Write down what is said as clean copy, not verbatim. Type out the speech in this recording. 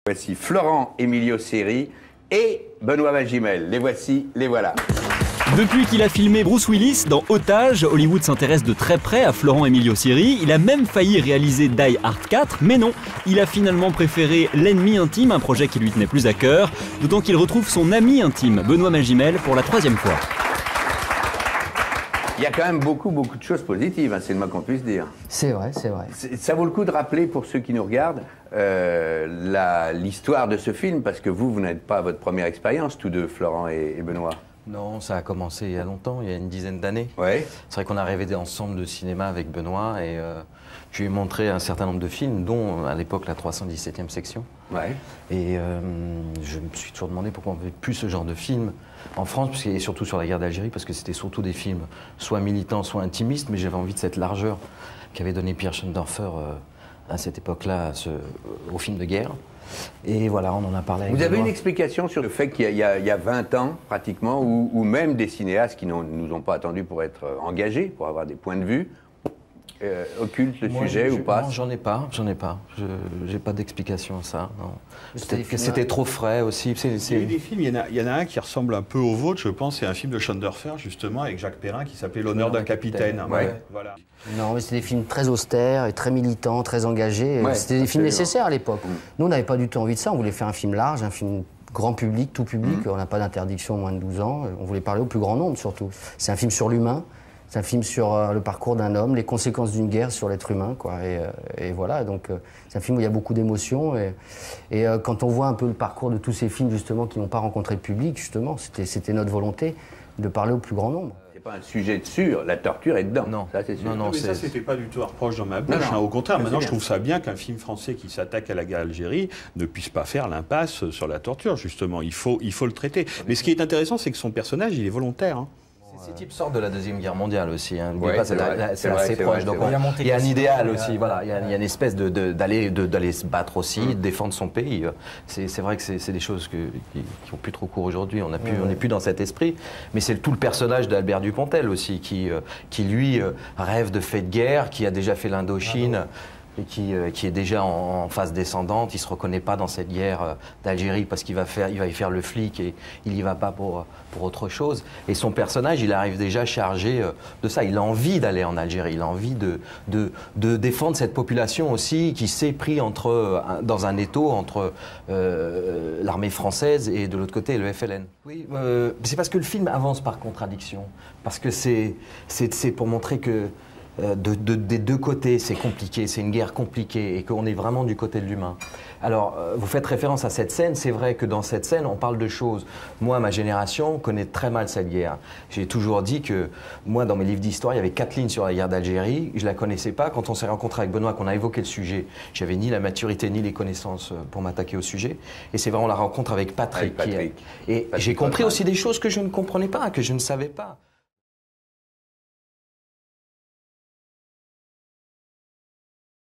Voici Florent Emilio Seri et Benoît Magimel. Les voici, les voilà. Depuis qu'il a filmé Bruce Willis dans Otage, Hollywood s'intéresse de très près à Florent Emilio Seri. Il a même failli réaliser Die Hard 4, mais non, il a finalement préféré L'ennemi intime, un projet qui lui tenait plus à cœur, d'autant qu'il retrouve son ami intime, Benoît Magimel, pour la 3e fois. Il y a quand même beaucoup de choses positives, hein, c'est le moins qu'on puisse dire. C'est vrai, c'est vrai. Ça vaut le coup de rappeler pour ceux qui nous regardent l'histoire de ce film, parce que vous n'êtes pas à votre première expérience, tous deux, Florent et Benoît. Non, ça a commencé il y a longtemps, il y a une dizaine d'années. Ouais. C'est vrai qu'on a rêvé ensemble de cinéma avec Benoît et je lui ai montré un certain nombre de films, dont à l'époque la 317e section. Ouais. Et je me suis toujours demandé pourquoi on ne faisait plus ce genre de film en France, et surtout sur la guerre d'Algérie, parce que c'était surtout des films soit militants, soit intimistes, mais j'avais envie de cette largeur qu'avait donnée Pierre Schoendoerfer à cette époque-là au film de guerre. Et voilà, on en a parlé avec Vous avez Benoît. une explication sur le fait qu'il y a 20 ans, pratiquement, ou même des cinéastes qui ne nous ont pas attendus pour être engagés, pour avoir des points de vue, occultent le sujet ou pas? Non, j'en ai pas. J'ai pas d'explication à ça, non. Peut-être que films, c'était trop frais aussi. Il y a eu des films, il y en a un qui ressemble un peu au vôtre, je pense, c'est un film de Schoendoerfer, justement, avec Jacques Perrin, qui s'appelait L'honneur d'un capitaine. Ouais. Voilà. Non, mais c'était des films très austères et très militants, très engagés. Ouais, c'était des films absolument. nécessaires à l'époque. Nous, on n'avait pas du tout envie de ça. On voulait faire un film large, un film grand public, tout public. On n'a pas d'interdiction au moins de 12 ans. On voulait parler au plus grand nombre, surtout. C'est un film sur l'humain. C'est un film sur le parcours d'un homme, les conséquences d'une guerre sur l'être humain, quoi. Et voilà, donc c'est un film où il y a beaucoup d'émotions. Et quand on voit un peu le parcours de tous ces films, justement, qui n'ont pas rencontré le public, justement, c'était notre volonté de parler au plus grand nombre. C'est pas un sujet de sûr, la torture est dedans. Non. Ça, c'est sûr. Non, Mais ça, c'était pas du tout un reproche dans ma bouche. Non, non. Au contraire, Mais maintenant, c'est je trouve ça bien qu'un film français qui s'attaque à la guerre d'Algérie ne puisse pas faire l'impasse sur la torture, justement. Il faut le traiter. Mais ce qui est intéressant, c'est que son personnage, il est volontaire. Hein. Ces types sortent de la Deuxième Guerre mondiale aussi. Hein. Ouais, C'est c'est vrai, assez c'est proche. vrai, Donc c'est vrai. il y a un idéal aussi. Voilà, il y a une espèce d'aller se battre aussi, de défendre son pays. C'est vrai que c'est des choses qui ont plus trop cours aujourd'hui. On n'est plus dans cet esprit. Mais c'est tout le personnage d'Albert Dupontel aussi qui lui rêve de faits de guerre, qui a déjà fait l'Indochine. Et qui est déjà en phase descendante, il ne se reconnaît pas dans cette guerre d'Algérie parce qu'il va y faire le flic et il n'y va pas pour autre chose. Et son personnage, il arrive déjà chargé de ça. Il a envie d'aller en Algérie, il a envie de défendre cette population aussi qui s'est pris dans un étau entre l'armée française et de l'autre côté le FLN. Oui, c'est parce que le film avance par contradiction, parce que c'est pour montrer que des deux côtés, c'est compliqué, c'est une guerre compliquée et qu'on est vraiment du côté de l'humain. Alors, vous faites référence à cette scène, c'est vrai que dans cette scène, on parle de choses. Moi, ma génération connaît très mal cette guerre. J'ai toujours dit que, moi, dans mes livres d'histoire, il y avait 4 lignes sur la guerre d'Algérie, je ne la connaissais pas. Quand on s'est rencontré avec Benoît, qu'on a évoqué le sujet, j'avais ni la maturité ni les connaissances pour m'attaquer au sujet. Et c'est vraiment la rencontre avec Patrick. Et j'ai compris aussi des choses que je ne comprenais pas, que je ne savais pas.